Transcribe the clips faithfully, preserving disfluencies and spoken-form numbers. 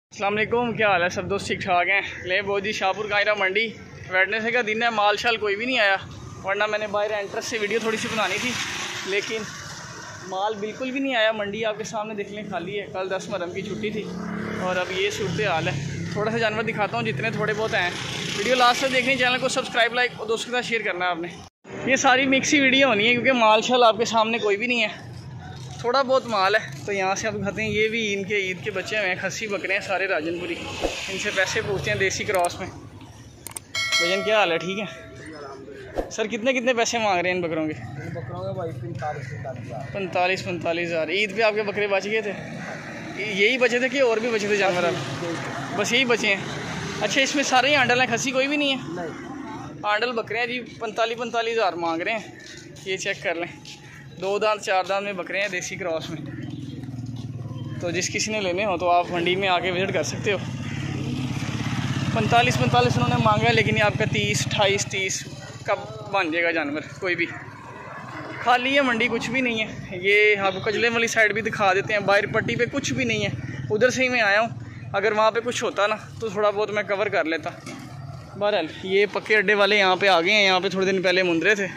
अस्सलाम वालेकुम, क्या हाल है सब दोस्त? ठीक ठाक हैं। ले वो जी शाहपुर कायरा मंडी, वेडनेसडे का दिन है, माल शाल कोई भी नहीं आया, वरना मैंने बाहर एंट्रेंस से वीडियो थोड़ी सी बनानी थी, लेकिन माल बिल्कुल भी नहीं आया। मंडी आपके सामने देख लें खाली है। कल दस मुहर्रम की छुट्टी थी और अब ये सूरत हाल है। थोड़ा सा जानवर दिखाता हूँ जितने थोड़े बहुत हैं। वीडियो लास्ट तक देखनी, चैनल को सब्सक्राइब लाइक और दोस्तों के साथ शेयर करना है आपने। ये सारी मिक्सी वीडियो होनी है क्योंकि माल शाल आपके सामने कोई भी नहीं है, थोड़ा बहुत माल है। तो यहाँ से आप दिखाते हैं, ये भी इनके ईद के बच्चे हैं, खस्सी बकरे हैं सारे राजनपुरी। इनसे पैसे पूछते हैं देसी क्रॉस में। भजन क्या हाल है? ठीक है सर। कितने कितने पैसे मांग रहे हैं इन बकरों के? बकरों के भाई पैंतालीस पैंतालीस हज़ार। ईद पे आपके बकरे बच गए थे? यही बचे थे कि और भी बचे थे जानवर? आप बस यही बचे हैं। अच्छा, इसमें सारे ही आंडल हैं, खस्सी कोई भी नहीं है? नहीं, आंडल बकरे हैं जी। पैंतालीस पैंतालीस हज़ार मांग रहे हैं। ये चेक कर लें, दो दांत चार दांत में बकरे हैं देसी क्रॉस में। तो जिस किसी ने लेने हो तो आप मंडी में आके विज़िट कर सकते हो। पैंतालीस पैंतालीस उन्होंने मांगा है, लेकिन ये आपका तीस अट्ठाईस तीस कब बन जाएगा जानवर? कोई भी खाली है मंडी, कुछ भी नहीं है। ये आपको कजले वाली साइड भी दिखा देते हैं, बाहर पट्टी पे कुछ भी नहीं है। उधर से ही मैं आया हूँ, अगर वहाँ पे कुछ होता ना तो थोड़ा बहुत मैं कवर कर लेता। बहरहाल ये पक्के अड्डे वाले यहाँ पे आ गए हैं। यहाँ पे थोड़े दिन पहले मुंदरे थे।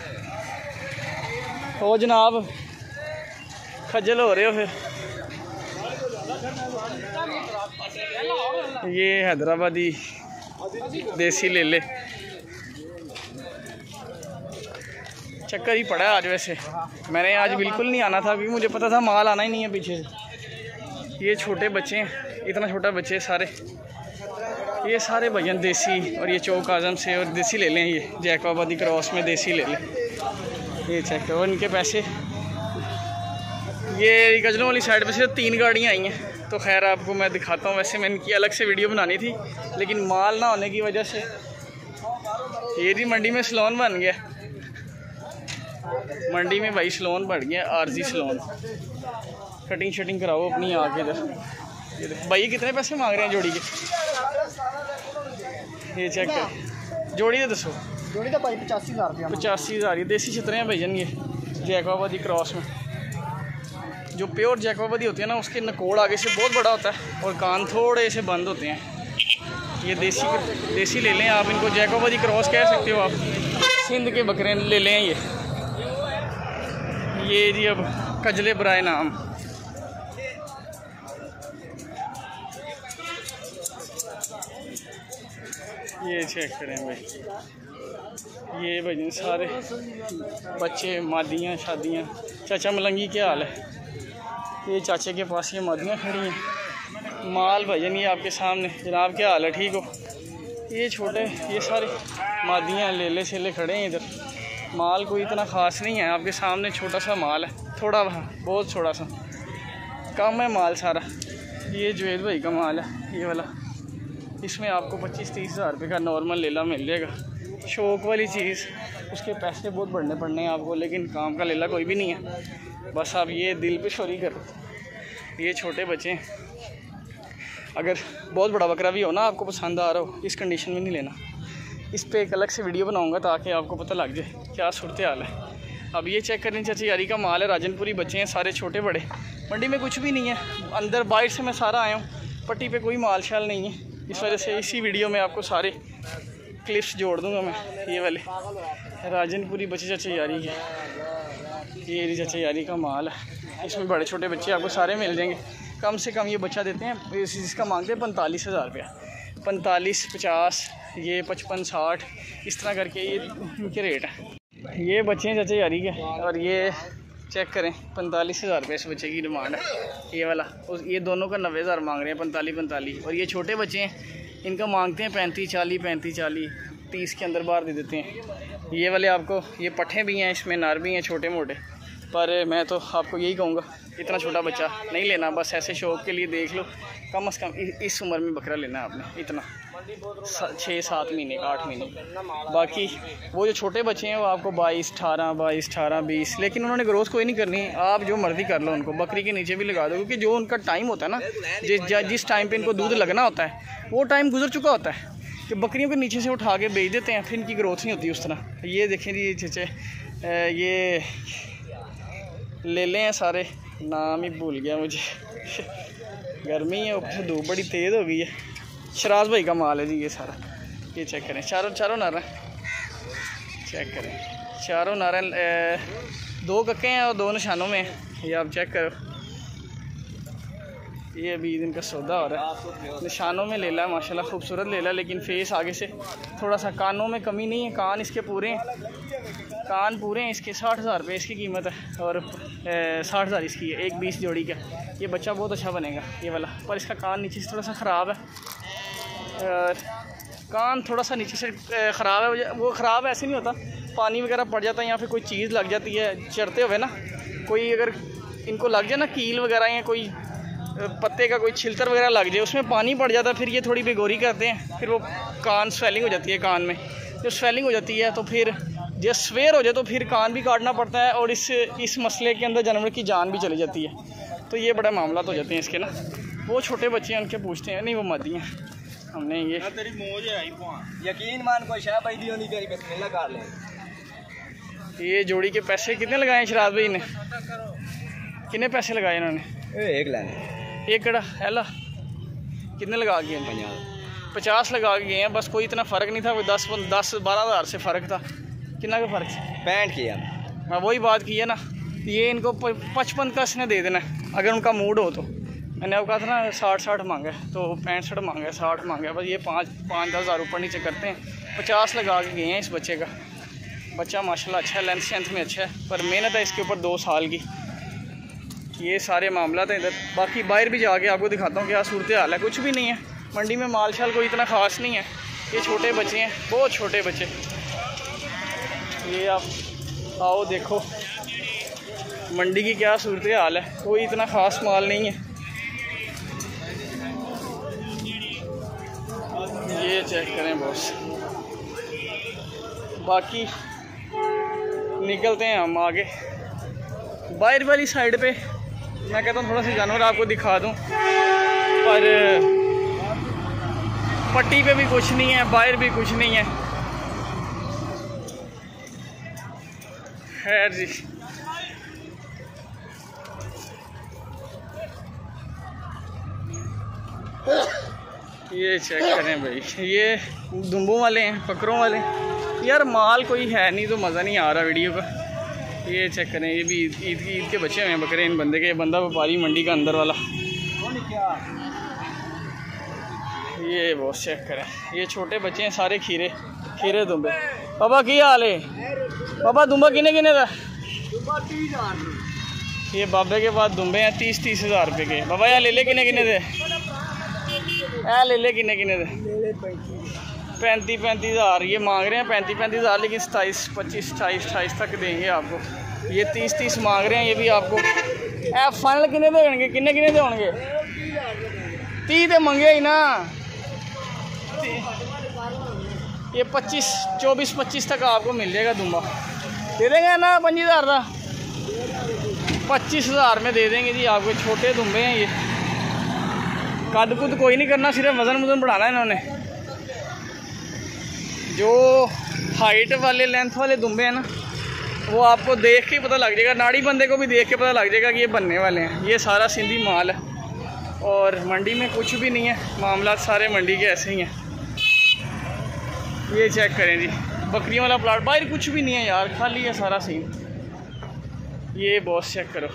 ओ जनाब, खज्जल हो रहे हो फिर? ये हैदराबादी देसी ले ले, चक्कर ही पड़ा है आज। वैसे मैंने आज बिल्कुल नहीं आना था क्योंकि मुझे पता था माल आना ही नहीं है पीछे से। ये छोटे बच्चे हैं, इतना छोटा बच्चे सारे, ये सारे भजन देसी। और ये चौक आजम से और देसी ले लें, ये जैकोबादी क्रॉस में देसी ले लें। ये चेक करो इनके पैसे। ये गजलों वाली साइड पे सिर्फ तीन गाड़ियाँ आई हैं। तो खैर आपको मैं दिखाता हूँ। वैसे मैंने इनकी अलग से वीडियो बनानी थी, लेकिन माल ना होने की वजह से ये भी मंडी में सलोन बन गया। मंडी में भाई सलोन बढ़ गया, आरजी सलोन। कटिंग शटिंग कराओ अपनी आके इधर। ये भाई कितने पैसे मांग रहे हैं जोड़ी के? ये चेक कर, जोड़ी तो दसो। जोड़ी तो भाई पचासी हज़ार रुपया। पचासी हज़ार। ये देसी छतरे हैं भैजन, ये जैकोबादी क्रॉस में। जो प्योर जैकोबादी होती है ना, उसके नकोड़ आगे से बहुत बड़ा होता है और कान थोड़े से बंद होते हैं। ये देसी देसी ले लें आप, इनको जैकोबादी क्रॉस कह सकते हो आप। सिंध के बकरे ले लें ये। ये जी अब कजले बराए नाम। ये चेक करें भाई, ये भाई सारे बच्चे, मादियाँ, शादियाँ। चाचा मलंगी क्या हाल है? ये चाचे के पास ये मादियाँ खड़ी हैं। माल भजन ये आपके सामने। जनाब क्या हाल है? ठीक हो? ये छोटे, ये सारे मादियाँ लेले छेले खड़े हैं इधर। माल कोई इतना ख़ास नहीं है, आपके सामने छोटा सा माल है, थोड़ा बहुत छोटा सा, कम है माल सारा। ये जुवेद भाई का माल है ये वाला। इसमें आपको पच्चीस तीस हज़ार रुपये का नॉर्मल लेला मिल जाएगा। शौक वाली चीज़, उसके पैसे बहुत बढ़ने पड़ने हैं आपको, लेकिन काम का लेला कोई भी नहीं है। बस आप ये दिल पे शोरी करो। ये छोटे बच्चे हैं, अगर बहुत बड़ा बकरा भी हो ना आपको पसंद आ रहा हो, इस कंडीशन में नहीं लेना। इस पे एक अलग से वीडियो बनाऊंगा ताकि आपको पता लग जाए क्या सूरत हाल है। अब ये चेक करें, चाची यारी का माल है, राजनपुरी बच्चे हैं सारे छोटे बड़े। मंडी में कुछ भी नहीं है, अंदर बाहर से मैं सारा आया हूँ, पट्टी पे कोई माल शाल नहीं है। इस वजह से इसी वीडियो में आपको सारे क्लिप्स जोड़ दूंगा मैं। ये वाले राजनपुरी बच्चे चाचा यारी के, ये चाचा यारी का माल है। इसमें बड़े छोटे बच्चे आपको सारे मिल जाएंगे। कम से कम ये बच्चा देते हैं, इसका मांगते हैं पैंतालीस हज़ार रुपया। पैंतालीस पचास, ये पचपन साठ, इस तरह करके ये इनके रेट है। ये बच्चे हैं चाचा यारी के, और ये चेक करें पैंतालीस हज़ार रुपये इस बच्चे की डिमांड है। ये वाला, उस ये दोनों का नब्बे हज़ार मांग रहे हैं, पैंतालीस पैंतालीस। और ये छोटे बच्चे हैं, इनका मांगते हैं पैंतीस चालीस, पैंतीस चालीस, तीस के अंदर बाहर दे देते हैं। ये वाले आपको, ये पट्ठे भी हैं, इसमें नर भी हैं छोटे मोटे। पर मैं तो आपको यही कहूँगा, इतना छोटा बच्चा नहीं लेना। बस ऐसे शौक़ के लिए देख लो। कम से कम इस उम्र में बकरा लेना है आपने, इतना छः सात महीने का, आठ महीने। बाकी वो जो छोटे बच्चे हैं वो आपको बाईस अठारह बाईस अठारह बीस, लेकिन उन्होंने ग्रोथ कोई नहीं करनी। आप जो मर्ज़ी कर लो, उनको बकरी के नीचे भी लगा दो, क्योंकि जो उनका टाइम होता है ना, जिस जिस टाइम पे इनको दूध लगना होता है, वो टाइम गुजर चुका होता है। कि बकरियों के नीचे से उठा के बेच देते हैं, फिर इनकी ग्रोथ नहीं होती उस तरह। ये देखें जी, चचे ये ले लें सारे, नाम ही भूल गया मुझे। गर्मी है, ऊपर से धूप बड़ी तेज़ हो गई है। शराज भाई का माल है जी ये सारा। ये चेक करें, चारों चारों नारा चेक करें, चारों नारा दो कक्के हैं और दो निशानों में हैं। ये आप चेक करो, ये अभी इनका सौदा हो रहा है। निशानों में लेला है माशाल्लाह, खूबसूरत लेला, लेकिन फेस आगे से थोड़ा सा, कानों में कमी नहीं है, कान इसके पूरे हैं, कान पूरे हैं इसके। साठ हज़ार रुपये इसकी कीमत है और साठ हज़ार इसकी है, एक बीस जोड़ी का। ये बच्चा बहुत अच्छा बनेगा ये वाला, पर इसका कान नीचे से थोड़ा सा ख़राब है। और कान थोड़ा सा नीचे से ख़राब है, वो ख़राब ऐसे नहीं होता, पानी वगैरह पड़ जाता है या फिर कोई चीज़ लग जाती है चढ़ते हुए ना, कोई अगर इनको लग जाए ना कील वगैरह या कोई पत्ते का कोई छिलतर वगैरह लग जाए, उसमें पानी पड़ जाता है, फिर ये थोड़ी बेगोरी करते हैं, फिर वो कान स्वेलिंग हो जाती है। कान में जब स्वेलिंग हो जाती है तो फिर जब स्वेयर हो जाए तो फिर कान भी काटना पड़ता है, और इस इस मसले के अंदर जानवर की जान भी चली जाती है। तो ये बड़ा मामला तो हो जाते हैं इसके ना। वो छोटे बच्चे हैं, उनके पूछते हैं, नहीं वो मादी हैं। हमने ये तेरी मौज है यकीन मान कोई शाह भाई दी होनी तेरी बिस्मिल्लाह कर ले। ये जोड़ी के पैसे कितने लगाए शराब भाई ने? कितने पैसे लगाए इन्होंने? एक लाने एक कड़ा हैला कितने लगा गए? पचास लगा के गए हैं बस। कोई इतना फ़र्क नहीं था, कोई दस दस बारह हज़ार से फ़र्क था। कितना का फ़र्क? पैंठ किया। मैं वही बात की है ना, ये इनको पचपन का इसने दे देना है अगर उनका मूड हो तो। मैंने अब कहा था ना साठ साठ मांगा है, तो पैंसठ मांगा है, साठ मांगा है, बस ये पाँच पाँच दस हज़ार ऊपर नीचे करते हैं। पचास लगा के गए हैं इस बच्चे का। बच्चा माशाल्लाह अच्छा है, लेंथ स्ट्रेंथ में अच्छा है, पर मेहनत है इसके ऊपर दो साल की। ये सारे मामला थे इधर। बाकी बाहर भी जाके आपको दिखाता हूँ क्या सूरत हाल है। कुछ भी नहीं है मंडी में, माल शाल कोई इतना ख़ास नहीं है। ये छोटे बच्चे हैं, बहुत छोटे बच्चे। ये आप आओ देखो मंडी की क्या सूरत हाल है, कोई इतना ख़ास माल नहीं है। ये चेक करें बॉस। बाकी निकलते हैं हम आगे बाहर वाली साइड पे। मैं कहता हूँ थोड़ा सा जानवर आपको दिखा दूँ, पर पट्टी पे भी कुछ नहीं है, बाहर भी कुछ नहीं है। खैर जी, ये चेक करें भाई, ये दुम्बों वाले हैं, बकरों वाले। यार माल कोई है नहीं तो मज़ा नहीं आ रहा वीडियो का। ये चेक करें, ये भी ईद ईद की ईद के बच्चे हुए हैं बकरे इन बंदे के। बंदा व्यापारी मंडी का अंदर वाला। ये बहुत चेक करें, ये छोटे बच्चे हैं सारे खीरे खीरे दुम्बे। बाबा की हाल है बाबा? दुम्बा किने किने का? ये बाबे के पास दुम्बे हैं तीस तीस हज़ार रुपये के। बाबा यार ले ले किने किने दे? ऐ ले ले किने किने दे? पैंती पैंतीस हज़ार ये मांग रहे हैं, पैंतीस पैंतीस हज़ार, लेकिन सताईस पच्चीस अट्ठाईस अट्ठाईस तक देंगे आपको। ये तीस तीस मांग रहे हैं, ये भी आपको। ऐ फाइनल किने दे होंगे? किन्ने किन्ने दे होंगे? तीस तो मंगे ही ना। ये पच्चीस चौबीस पच्चीस तक आपको मिल जाएगा दुम्बा। दे देंगे ना पच्चीस हज़ार का? पच्चीस हज़ार में दे देंगे जी आपको। छोटे दुम्बे हैं ये, कद कुद कोई नहीं करना, सिर्फ वज़न वज़न बढ़ाना है इन्होंने। जो हाइट वाले लेंथ वाले दुम्बे हैं ना, वो आपको देख के पता लग जाएगा, नाड़ी बंदे को भी देख के पता लग जाएगा कि ये बनने वाले हैं। ये सारा सिंधी माल है और मंडी में कुछ भी नहीं है, मामला सारे मंडी के ऐसे ही हैं। ये चेक करें जी, बकरियों वाला प्लाट, बाहर कुछ भी नहीं है यार, खाली है सारा सीन। ये बॉस चेक करो,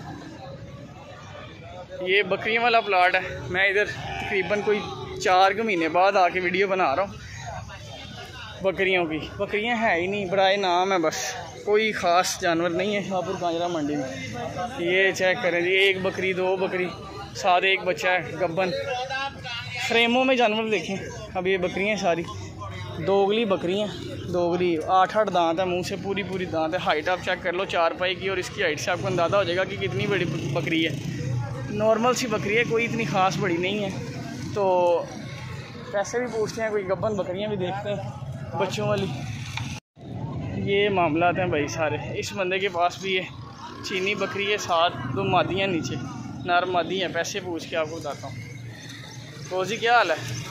ये बकरियों वाला प्लाट है। मैं इधर तकरीबन कोई चार के महीने बाद आके वीडियो बना रहा हूँ बकरियों की। बकरियाँ है ही नहीं, बड़ाए नाम है बस, कोई ख़ास जानवर नहीं है शाहपुर कांजरा मंडी में। ये चेक करें जी, एक बकरी दो बकरी साथ एक बच्चा है गब्बन। फ्रेमों में जानवर देखें। अब ये बकरियाँ सारी दोगली बकरियाँ, दोगली, आठ आठ दांत है, मुंह से पूरी पूरी दांत है। हाइट आप चेक कर लो चार पाई की, और इसकी हाइट से आपको अंदाज़ा हो जाएगा कि कितनी बड़ी बकरी है। नॉर्मल सी बकरी है, कोई इतनी ख़ास बड़ी नहीं है। तो पैसे भी पूछते हैं, कोई गब्बन बकरियाँ भी देखते हैं बच्चों वाली। ये मामलात हैं भाई सारे। इस बंदे के पास भी ये चीनी बकरी है, साथ दो मादियाँ नीचे, नर मादी हैं। पैसे पूछ के आपको बताता हूँ। तो जी क्या हाल है?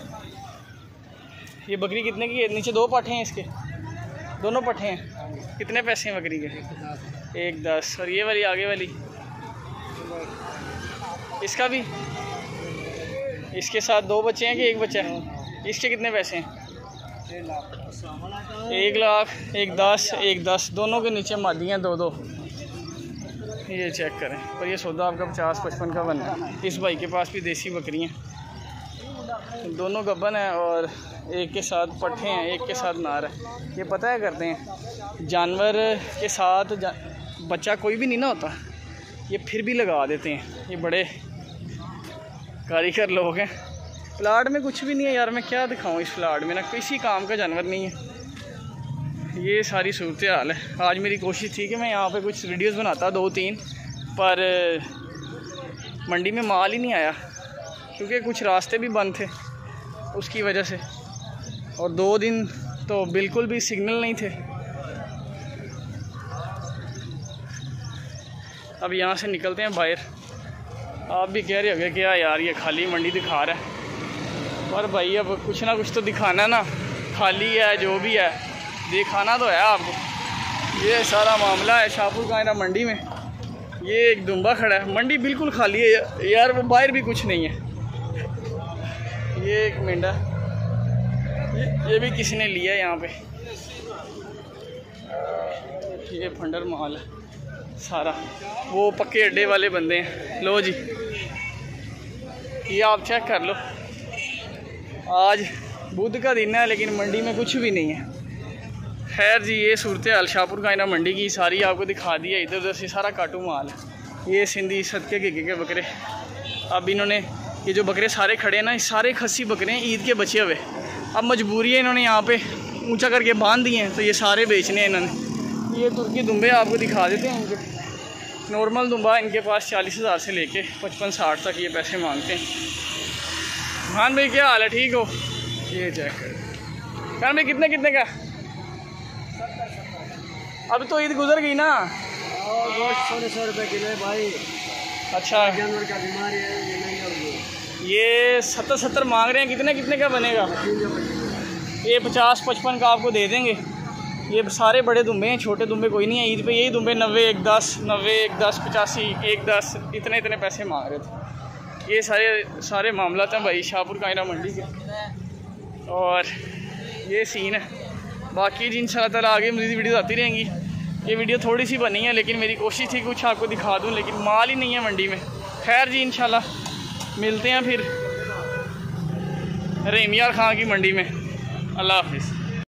ये बकरी कितने की है? नीचे दो पाठे हैं इसके, दोनों पट्ठे हैं। कितने पैसे हैं बकरी के? एक दस। और ये वाली आगे वाली, इसका भी इसके साथ दो बच्चे हैं कि एक बच्चा है? इसके कितने पैसे हैं? एक लाख, एक दस, एक दस, दोनों के नीचे मादियाँ दो दो। ये चेक करें। और ये सौदा आपका पचास पचपन का बना है। इस भाई के पास भी देसी बकरियाँ, दोनों गब्बन हैं और एक के साथ पट्ठे हैं, एक के साथ नार है। ये पता है करते हैं, जानवर के साथ जा, बच्चा कोई भी नहीं ना होता, ये फिर भी लगा देते हैं। ये बड़े कारीगर लोग हैं। प्लाट में कुछ भी नहीं है यार, मैं क्या दिखाऊं इस प्लाट में ना किसी काम का जानवर नहीं है। ये सारी सूरत हाल है। आज मेरी कोशिश थी कि मैं यहाँ पे कुछ वीडियोस बनाता दो तीन, पर मंडी में माल ही नहीं आया क्योंकि कुछ रास्ते भी बंद थे उसकी वजह से, और दो दिन तो बिल्कुल भी सिग्नल नहीं थे। अब यहाँ से निकलते हैं बाहर। आप भी कह रहे होंगे क्या यार ये खाली मंडी दिखा रहा है, पर भाई अब कुछ ना कुछ तो दिखाना ना, खाली है जो भी है दिखाना तो है आपको। ये सारा मामला है शाहपुर कायरा मंडी में। ये एक दुम्बा खड़ा है, मंडी बिल्कुल खाली है यार, वो बाहर भी कुछ नहीं है। ये एक मेंढा, ये, ये भी किसी ने लिया यहाँ पे। ये फंडर माल है सारा, वो पक्के अड्डे वाले बंदे हैं। लो जी, ये आप चेक कर लो। आज बुध का दिन है लेकिन मंडी में कुछ भी नहीं है। खैर जी, ये सूरत हाल शाहपुर कायरा मंडी की सारी आपको दिखा दी है। इधर उधर से सारा काटू माल है। ये सिंधी सदके गिगे के बकरे। अब इन्होंने ये जो बकरे सारे खड़े हैं ना, ये सारे खस्सी बकरे हैं, ईद के बचे हुए। अब मजबूरी है, इन्होंने यहाँ पे ऊंचा करके बांध दिए हैं, तो ये सारे बेचने हैं इन्होंने। ये तुर्की दुम्बे आपको दिखा देते हैं। इनके नॉर्मल दुम्बा इनके पास चालीस हज़ार से लेके पचपन साठ तक ये पैसे मांगते हैं। हाँ भाई, क्या हाल है? ठीक हो? ये चेक कर खान भाई, कितने कितने का? अब तो ईद गुजर गई ना। सोलह सौ रुपये किलो है भाई। अच्छा, जानवर का बीमारी है, ये नहीं होगी। ये सत्तर सत्तर मांग रहे हैं, कितने कितने का बनेगा? ये पचास पचपन का आपको दे देंगे। ये सारे बड़े दुम्बे हैं, छोटे दुम्बे कोई नहीं है। ईद पे यही दुम्बे नब्बे, एक दस, नब्बे, एक दस, पचासी, एक दस, इतने इतने पैसे मांग रहे थे। ये सारे सारे मामला हैं भाई शाहपुर कायरा मंडी के। और ये सीन है। बाकी जी इंशाल्लाह ताला आगे मज़ीद वीडियो आती रहेंगी। ये वीडियो थोड़ी सी बनी है लेकिन मेरी कोशिश थी कुछ आपको दिखा दूं, लेकिन माल ही नहीं है मंडी में। खैर जी, इंशाल्लाह मिलते हैं फिर रहीम यार खां की मंडी में। अल्लाह हाफिज़।